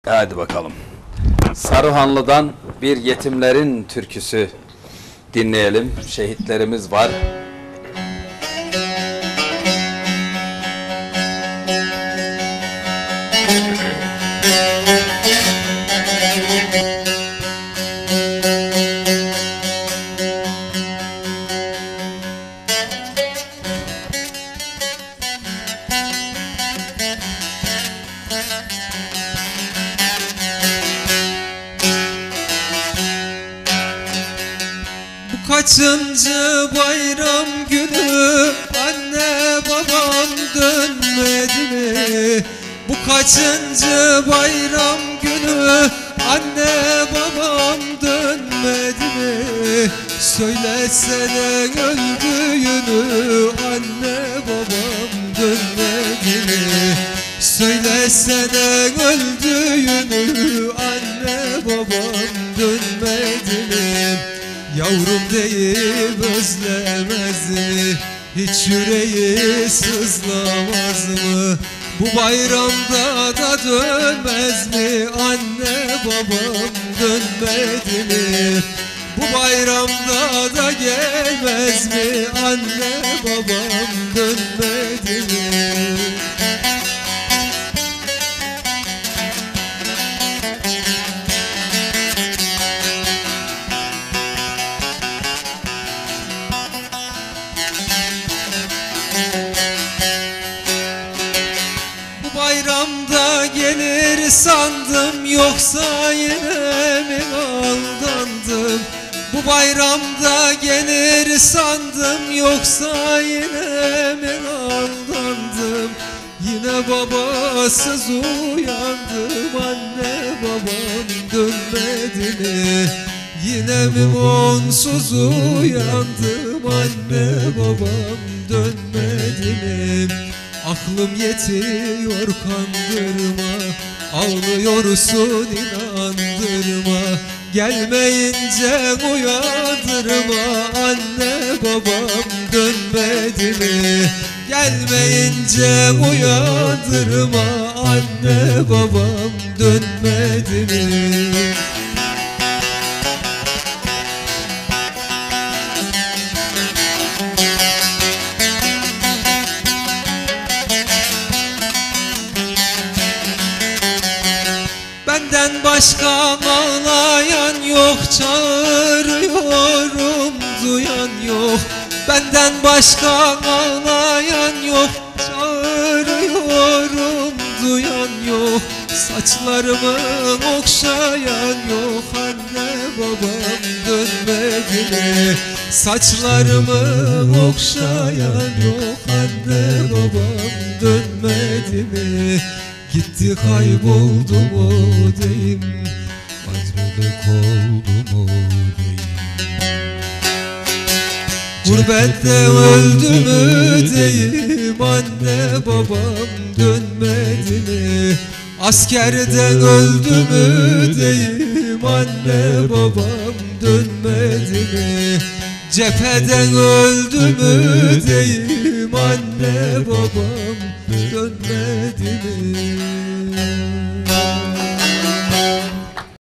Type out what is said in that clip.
Hadi bakalım. Saruhanlı'dan bir yetimlerin türküsü dinleyelim. Şehitlerimiz var. Kaçıncı bayram günü anne babam dönmedi mi? Bu kaçıncı bayram günü anne babam dönmedi mi? Söylesene öldüğünü anne babam dönmedi mi? Söylesene öldüğünü anne babam dönmedi mi? Yavrum deyip özlemez mi? Hiç yüreği sızlamaz mı? Bu bayramda da dönmez mi? Anne babam dönmedi mi? Bu bayramda da gelmez mi? Anne babam dönmedi mi? Bayramda gelir sandım, yoksa yine mi aldandım? Bu bayramda gelir sandım, yoksa yine mi aldandım? Yine babasız uyandım, anne babam dönmedi mi? Yine mi onsuz uyandım, anne babam dönmedi mi? Aklım yetiyor kandırma, ağlıyorsun inandırma. Gelmeyince uyandırma, anne babam dönmedi mi? Gelmeyince uyandırma, anne babam dönmedi mi? Benden başka ağlayan yok, çağırıyorum duyan yok. Benden başka ağlayan yok, çağırıyorum duyan yok. Saçlarımı okşayan yok, anne babam dönmedi mi? Saçlarımı okşayan yok, anne babam dönmedi mi? Gitti kayboldu mu deyim, ayrılık oldu mu deyim. Gurbette öldü mü deyim, anne babam dönmedi mi? Askerden öldü mü deyim, anne babam dönmedi mi? Cepheden öldü mü deyim, anne babam dönmedi mi?